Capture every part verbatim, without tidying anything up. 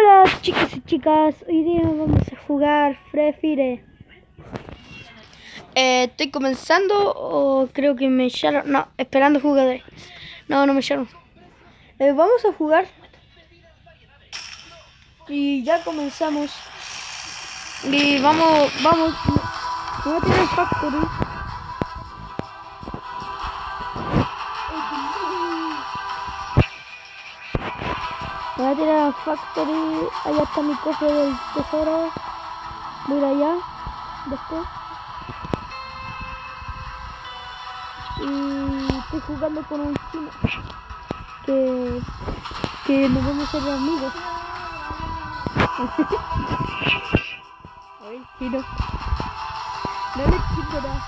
Hola chicos y chicas, hoy día vamos a jugar Free Fire. Eh, estoy comenzando o creo que me echaron, no, esperando jugadores. No, no me echaron. Eh, vamos a jugar. Y ya comenzamos. Y vamos, vamos. Me voy a tirar el Factory. Me voy a tirar al Factory. Allá está mi cofre del tesoro. Voy a ir allá. Después. Y estoy jugando con un chino. Que, que nos vamos a ser amigos. Ay, chino. No le chino nada.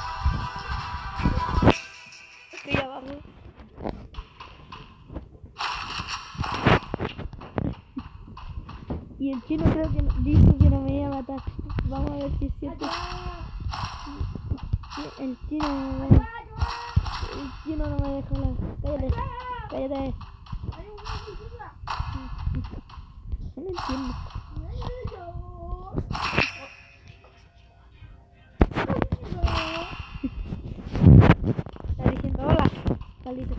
Estoy abajo. Y el chino creo que dijo que no me iba a matar. Vamos a ver si es cierto. El chino no me, el chino no me dejó la... Cállate, cállate. No lo entiendo. Está diciendo hola. Salite.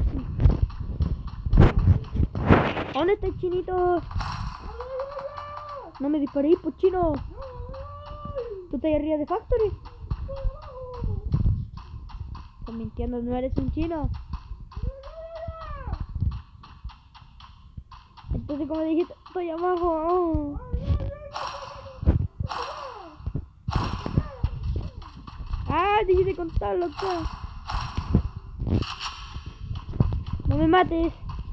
¿Dónde está el chinito? No me disparéis, pues chino. ¿Tú estás arriba de Factory? Estás mintiendo, no eres un chino. Entonces, como dijiste, estoy abajo. Ah, dijiste contarlo acá. No me mates.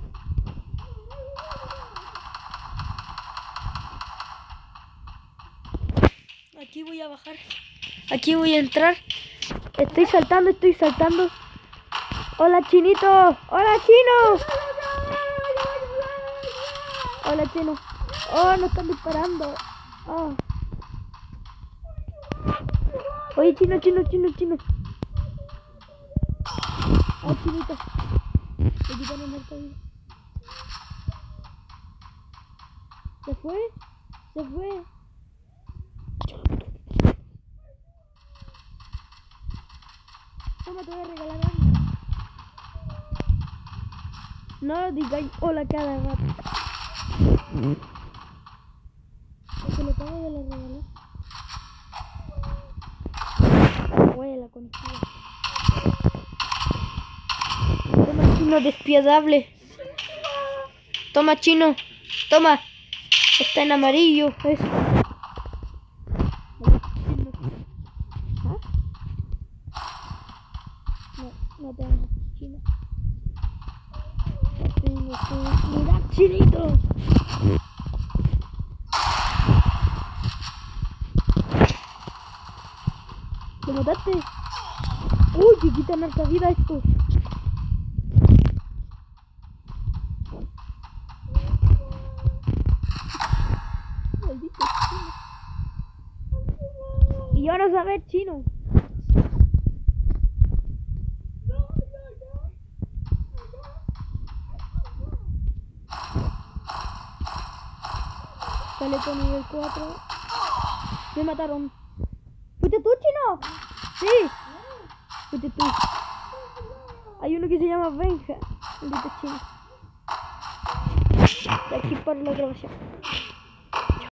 Aquí voy a bajar. Aquí voy a entrar. Estoy saltando, estoy saltando. Hola, chinito. Hola, chino. Hola, chino. Oh, nos están disparando. Oh. Oye, chino, chino, chino, chino. Oh, chinito. Me quitaron el cabello. ¿Se fue? Se fue. Toma, te voy a regalar algo. No digáis hola cada rato. Porque lo acabo de la regalar. Huele contigo. Toma, chino despiadable. Toma, chino. Toma. Está en amarillo. Eso. ¿Ah? No, no tengo chino. No tengo chino. Mira, chinito. ¿Lo mataste? Uy, que quitan harta vida esto. Maldito chino. Y yo no sabía chino. Sale con nivel cuatro. Me mataron. ¿Fuiste tú, chino? Sí. Fuiste tú. Hay uno que se llama Benja. Maldito chino. De aquí para la grabación.